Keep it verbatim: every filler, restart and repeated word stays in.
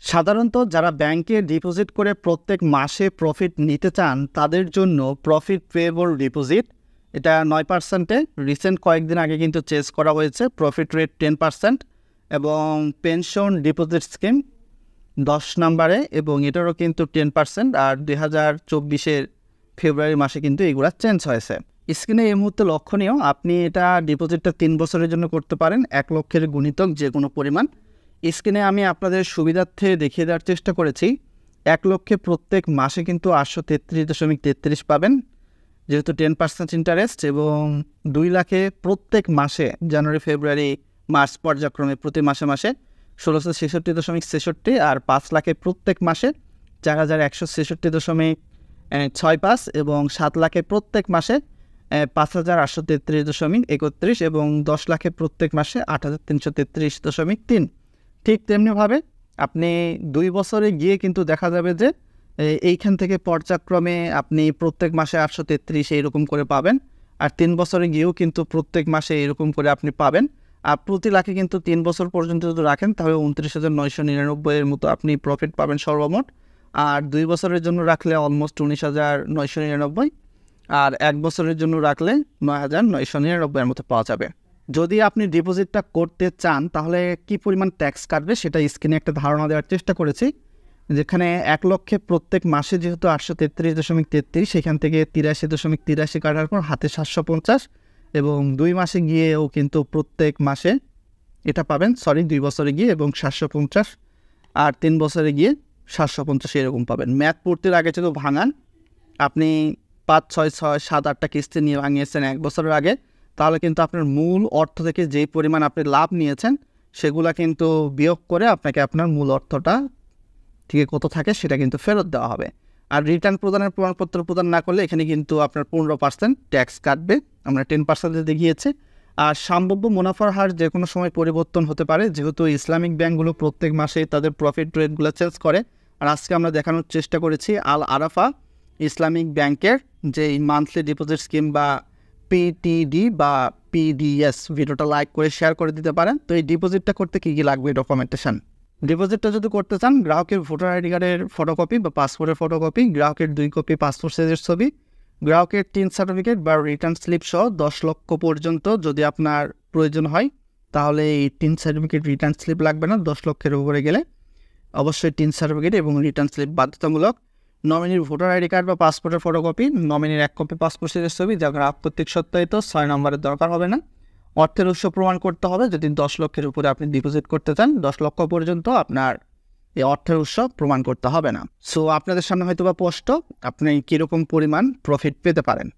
সাধারণত যারা ব্যাংকে ডিপোজিট করে প্রত্যেক মাসে প্রফিট নিতে চান তাদের জন্য প্রফিট পেয়েবল ডিপোজিট এটা নয় পার্সেন্টে রিসেন্ট কয়েকদিন আগে কিন্তু চেঞ্জ করা হয়েছে প্রফিট রেট টেন পার্সেন্ট এবং পেনশন ডিপোজিট স্কিম দশ নম্বরে এবং এটারও কিন্তু টেন পার্সেন্ট আর দুই হাজার চব্বিশের ফেব্রুয়ারি মাসে কিন্তু এগুলো চেঞ্জ হয়েছে। স্ক্রিনে এই মুহূর্তে লক্ষণীয়, আপনি এটা ডিপোজিটটা তিন বছরের জন্য করতে পারেন, এক লক্ষের গুণিতক যে কোনো পরিমাণ। স্ক্রিনে আমি আপনাদের সুবিধার্থে দেখিয়ে দেওয়ার চেষ্টা করেছি এক লক্ষে প্রত্যেক মাসে কিন্তু আটশো তেত্রিশ দশমিক তেত্রিশ পাবেন যেহেতু টেন পার্সেন্ট ইন্টারেস্ট, এবং দুই লাখে প্রত্যেক মাসে জানুয়ারি ফেব্রুয়ারি মার্চ পর্যায়ক্রমে প্রতি মাসে মাসে ষোলোশো ছেষট্টি দশমিক ছেষট্টি আর পাঁচ লাখে প্রত্যেক মাসে চার হাজার একশো ছেষট্টি দশমিক ছয় পাঁচ এবং সাত লাখে প্রত্যেক মাসে পাঁচ হাজার আটশো তেত্রিশ দশমিক একত্রিশ এবং দশ লাখে প্রত্যেক মাসে আট হাজার তিনশো তেত্রিশ দশমিক তিন। ঠিক তেমনিভাবে আপনি দুই বছরে গিয়ে কিন্তু দেখা যাবে যে এইখান থেকে পর্যায়ক্রমে আপনি প্রত্যেক মাসে আটশো তেত্রিশ এইরকম করে পাবেন, আর তিন বছরে গিয়েও কিন্তু প্রত্যেক মাসে এরকম করে আপনি পাবেন। আর প্রতি লাখে কিন্তু তিন বছর পর্যন্ত যদি রাখেন তাহলে উনত্রিশ হাজার নয়শো নিরানব্বইয়ের মতো আপনি প্রফিট পাবেন সর্বমোট, আর দুই বছরের জন্য রাখলে অলমোস্ট উনিশ হাজার নয়শো নিরানব্বই আর এক বছরের জন্য রাখলে নয় হাজার নয়শো নিরানব্বইয়ের মতো পাওয়া যাবে। যদি আপনি ডিপোজিটটা করতে চান তাহলে কি পরিমাণ ট্যাক্স কাটবে সেটা স্ক্রিনে একটা ধারণা দেওয়ার চেষ্টা করেছি, যেখানে এক লক্ষে প্রত্যেক মাসে যেহেতু আটশো তেত্রিশ দশমিক তেত্রিশ সেখান থেকে তিরাশি দশমিক তিরাশি কাটার পর হাতে সাতশো পঞ্চাশ এবং দুই মাসে গিয়েও কিন্তু প্রত্যেক মাসে এটা পাবেন, সরি দুই বছরে গিয়ে এবং সাতশো পঞ্চাশ আর তিন বছরে গিয়ে সাতশো পঞ্চাশ এরকম পাবেন। ম্যাথ পূর্তির আগে যদি ভাঙান, আপনি পাঁচ ছয় ছয় সাত আটটা কিস্তি নিয়ে ভাঙিয়েছেন এক বছরের আগে, তাহলে কিন্তু আপনার মূল অর্থ থেকে যেই পরিমাণ আপনি লাভ নিয়েছেন সেগুলা কিন্তু বিয়োগ করে আপনাকে আপনার মূল অর্থটা থেকে কত থাকে সেটা কিন্তু ফেরত দেওয়া হবে। আর রিটার্ন প্রদানের প্রমাণপত্র প্রদান না করলে এখানে কিন্তু আপনার পনেরো পার্সেন্ট ট্যাক্স কাটবে, আমরা টেন পার্সেন্টে দেখিয়েছি। আর সম্ভাব্য মুনাফার হার যে কোনো সময় পরিবর্তন হতে পারে, যেহেতু ইসলামিক ব্যাংকগুলো প্রত্যেক মাসে তাদের প্রফিট রেটগুলো চেঞ্জ করে। আর আজকে আমরা দেখানোর চেষ্টা করেছি আল আরাফা ইসলামিক ব্যাংকের যে মান্থলি ডিপোজিট স্কিম বা পিটিডি বা পিডিএস, ভিডিওটা লাইক করে শেয়ার করে দিতে পারেন। তো এই ডিপোজিটটা করতে কী কী লাগবে ডকুমেন্টেশন? ডিপোজিটটা যদি করতে চান, গ্রাহকের ভোটার আইডি কার্ডের ফটোকপি বা পাসপোর্টের ফটোকপি, গ্রাহকের দুই কপি পাসপোর্ট সাইজের ছবি, গ্রাহকের টিন সার্টিফিকেট বা রিটার্ন স্লিপ সহ দশ লক্ষ পর্যন্ত যদি আপনার প্রয়োজন হয় তাহলে এই টিন সার্টিফিকেট রিটার্ন স্লিপ লাগবে না। দশ লক্ষের উপরে গেলে অবশ্যই টিন সার্টিফিকেট এবং রিটার্ন স্লিপ বাধ্যতামূলক। নমিনির ভোটার আইডি কার্ড বা পাসপোর্টের ফটোকপি, নমিনির এক কপি পাসপোর্ট সাইজের ছবি যা গ্রাহক কর্তৃক সত্যায়িত, ছয় নম্বরের দরকার হবে না। অর্থের উৎস প্রমাণ করতে হবে, যদি দশ লক্ষের উপরে আপনি ডিপোজিট করতে চান দশ লক্ষ পর্যন্ত আপনার এই অর্থের উৎস প্রমাণ করতে হবে না। সো আপনাদের সামনে হয়তো বা স্পষ্ট আপনি কীরকম পরিমাণ প্রফিট পেতে পারেন।